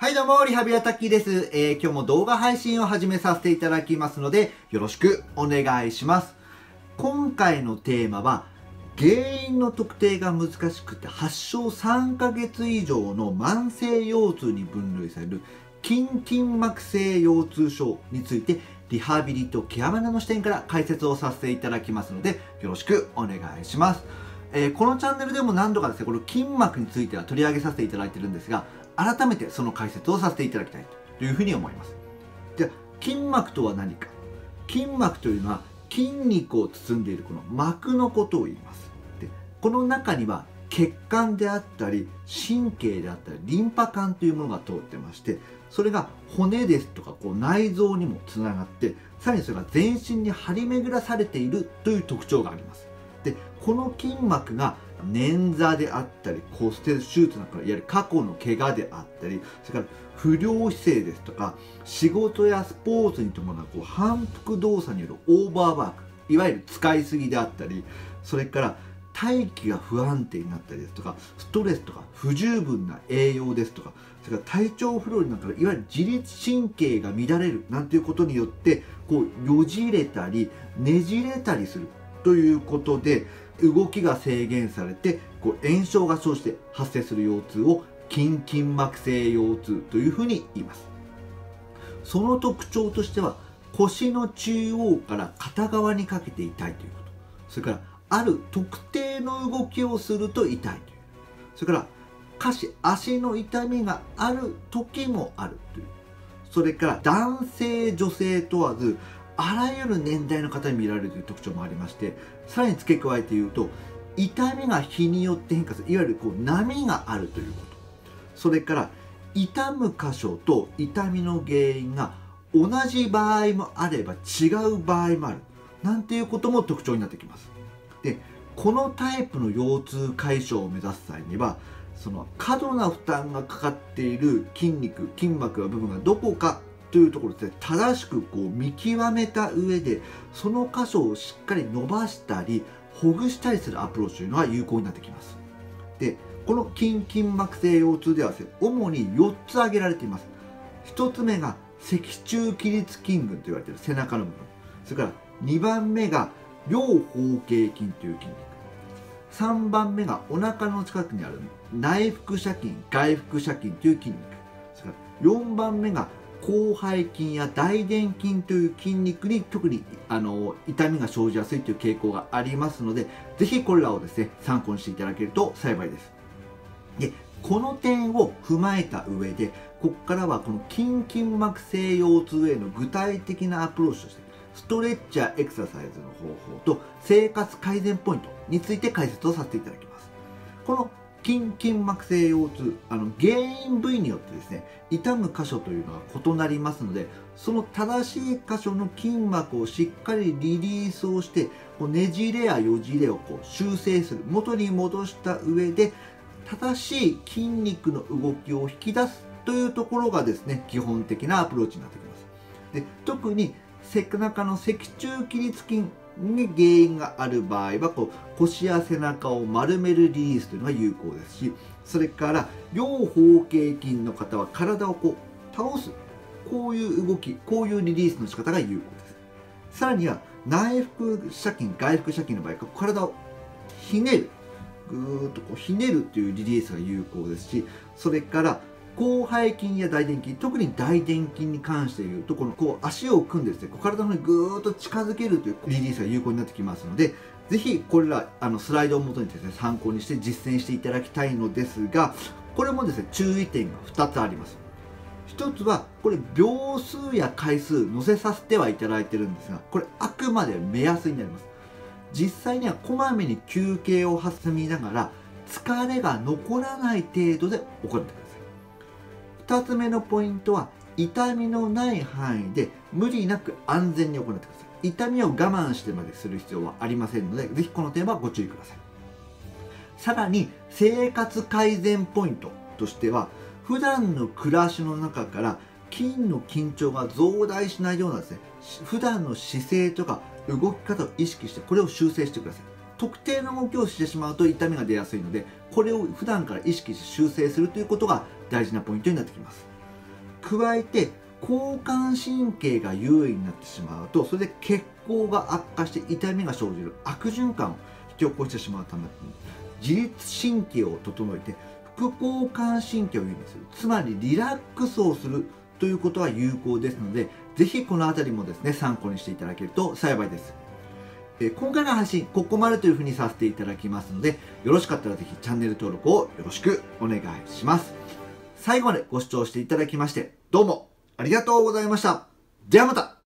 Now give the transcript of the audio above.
はいどうも、リハビリタッキーです。今日も動画配信を始めさせていただきますので、よろしくお願いします。今回のテーマは、原因の特定が難しくて発症3ヶ月以上の慢性腰痛に分類される筋筋膜性腰痛症について、リハビリとケアマネの視点から解説をさせていただきますので、よろしくお願いします。このチャンネルでも何度かですね、この筋膜については取り上げさせていただいているんですが、改めてその解説をさせていただきたいというふうに思います。じゃあ、筋膜とは何か。筋膜というのは筋肉を包んでいるこの膜のことを言います。で、この中には血管であったり神経であったりリンパ管というものが通ってまして、それが骨ですとか内臓にもつながって、さらにそれが全身に張り巡らされているという特徴があります。で、この筋膜が捻挫であったり骨折手術なんかいわゆる過去の怪我であったり、それから不良姿勢ですとか仕事やスポーツに伴う反復動作によるオーバーワーク、いわゆる使いすぎであったり、それから大気が不安定になったりですとか、ストレスとか不十分な栄養ですとか、それから体調不良になったらいわゆる自律神経が乱れるなんていうことによってよじれたりねじれたりするということで、動きが制限されて炎症が生じて発生する腰痛を筋筋膜性腰痛というふうに言います。その特徴としては、腰の中央から片側にかけて痛いということ、それからある特定の動きをすると痛いという、それから下肢足の痛みがある時もあるという、それから男性女性問わずあらゆる年代の方に見られるという特徴もありまして、さらに付け加えて言うと、痛みが日によって変化する、いわゆる波があるということ、それから痛む箇所と痛みの原因が同じ場合もあれば違う場合もあるなんていうことも特徴になってきます。で、このタイプの腰痛解消を目指す際には、その過度な負担がかかっている筋肉筋膜の部分がどこかというところで正しく見極めた上で、その箇所をしっかり伸ばしたりほぐしたりするアプローチというのが有効になってきます。で、この筋筋膜性腰痛ではですね、主に4つ挙げられています。1つ目が脊柱起立筋群と言われている背中の部分、それから2番目が両方形筋という筋肉、3番目がお腹の近くにある内腹斜筋外腹斜筋という筋肉、それから4番目が広背筋や大臀筋という筋肉に特に痛みが生じやすいという傾向がありますので、ぜひこれらをですね参考にしていただけると幸いです。で、この点を踏まえた上で、ここからはこの筋筋膜性腰痛への具体的なアプローチとして、ストレッチやエクササイズの方法と生活改善ポイントについて解説をさせていただきます。この筋筋膜性腰痛、原因部位によってですね、痛む箇所というのが異なりますので、その正しい箇所の筋膜をしっかりリリースをして、ねじれやよじれを修正する、元に戻した上で正しい筋肉の動きを引き出すというところがですね、基本的なアプローチになってきます。で、特に背中の脊柱起立筋に原因がある場合は腰や背中を丸めるリリースというのが有効ですし、それから両方形筋の方は体を倒す、こういう動き、こういうリリースの仕方が有効です。さらには内腹斜筋外腹斜筋の場合、体をひねる、ぐーっとひねるというリリースが有効ですし、それから広背筋や大臀筋、特に大臀筋に関して言うと、足を組んでですね、体の方にぐーっと近づけるというリリースが有効になってきますので、ぜひこれらスライドをもとにですね参考にして実践していただきたいのですが、これもですね注意点が2つあります。1つはこれ秒数や回数載せさせてはいただいてるんですが、これあくまで目安になります。実際にはこまめに休憩を挟みながら疲れが残らない程度で行ってください。2つ目のポイントは、痛みのない範囲で無理なく安全に行ってください。痛みを我慢してまでする必要はありませんので、ぜひこの点はご注意ください。さらに生活改善ポイントとしては、普段の暮らしの中から筋の緊張が増大しないようなですね、普段の姿勢とか動き方を意識してこれを修正してください。特定の動きをしてしまうと痛みが出やすいので、これを普段から意識して修正するということが大事なポイントになってきます。 加えて交感神経が優位になってしまうと、それで血行が悪化して痛みが生じる悪循環を引き起こしてしまうために、自律神経を整えて副交感神経を優位にする、つまりリラックスをするということは有効ですので、ぜひこのあたりもですね、参考にしていただけると幸いです。今回の配信、ここまでというふうにさせていただきますので、よろしかったらぜひチャンネル登録をよろしくお願いします。最後までご視聴していただきまして、どうもありがとうございました。ではまた。